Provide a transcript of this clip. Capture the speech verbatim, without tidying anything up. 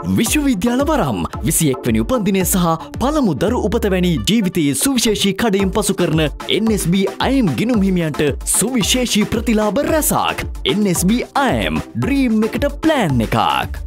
විශ්වවිද්‍යාල වරම් විසිඑක් වෙනි උපන්දිනය සහ පළමු දරු උපත වැනි ජීවිතයේ සුවිශේෂී කඩයිම් පසු කරන N S B I'M ගිණුම් හිමියන්ට සුවිශේෂී ප්‍රතිලාභ රැසක්. N S B I'M dream එකට ප්ලෑන් එකක්.